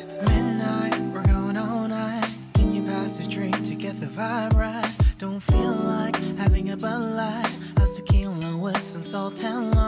midnight, we're going all night. Can you pass a drink to get the vibe right? Don't feel like having a Bud Light. How's tequila with some salt and lime?